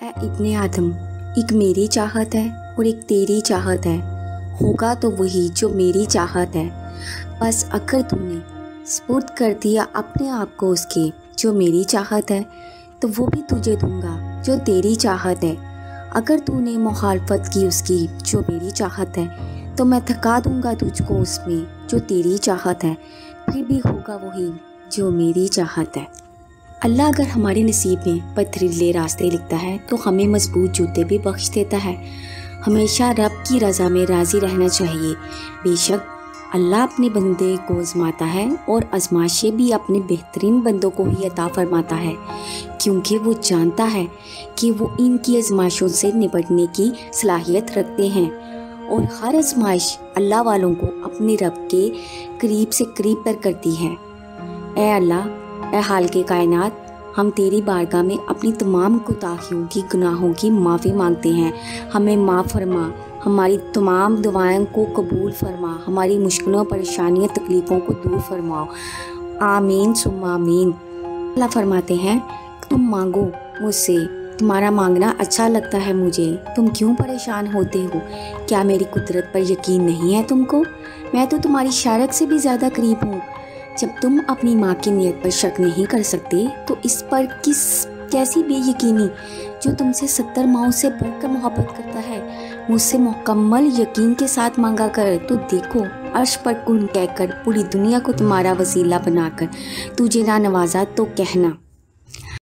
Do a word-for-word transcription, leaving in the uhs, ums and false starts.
ए इब्ने आदम, एक मेरी चाहत है और एक तेरी चाहत है। होगा तो वही जो मेरी चाहत है। बस अगर तूने स्पुर्द कर दिया अपने आप को उसके जो मेरी चाहत है, तो वो भी तुझे दूंगा जो तेरी चाहत है। अगर तूने मुखालफत की उसकी जो मेरी चाहत है, तो मैं थका दूंगा तुझको उसमें जो तेरी चाहत है। फिर भी होगा वही जो मेरी चाहत है। अल्लाह अगर हमारे नसीब में पथरीले रास्ते लिखता है, तो हमें मजबूत जूते भी बख्श देता है। हमेशा रब की रज़ा में राज़ी रहना चाहिए। बेशक अल्लाह अपने बंदे को आज़माता है और आज़माइशें भी अपने बेहतरीन बंदों को ही अता फरमाता है, क्योंकि वो जानता है कि वो इनकी आज़माइशों से निपटने की सलाहियत रखते हैं। और हर आज़माइश अल्लाह वालों को अपने रब के करीब से करीब पर करती है। ए अल्लाह, ए हाल के कायनात, हम तेरी बारगाह में अपनी तमाम कोताहियों की गुनाहों की माफ़ी मांगते हैं। हमें माफ़ फरमा, हमारी तमाम दुआओं को कबूल फरमा, हमारी मुश्किलों परेशानियों तकलीफ़ों को दूर फरमाओ। आमीन सुम्मा आमीन। अल्लाह फरमाते हैं, तुम मांगो मुझसे, तुम्हारा मांगना अच्छा लगता है मुझे। तुम क्यों परेशान होते हो? क्या मेरी कुदरत पर यकीन नहीं है तुमको? मैं तो तुम्हारी शारक से भी ज़्यादा करीब हूँ। जब तुम अपनी माँ की नीयत पर शक नहीं कर सकते, तो इस पर किस कैसी बेयकीनी जो तुमसे सत्तर माओं से बढ़कर मोहब्बत करता है। मुझसे मुकम्मल यकीन के साथ मांगा कर, तो देखो अर्श पर कुन कहकर पूरी दुनिया को तुम्हारा वसीला बनाकर तुझे ना नवाजा तो कहना।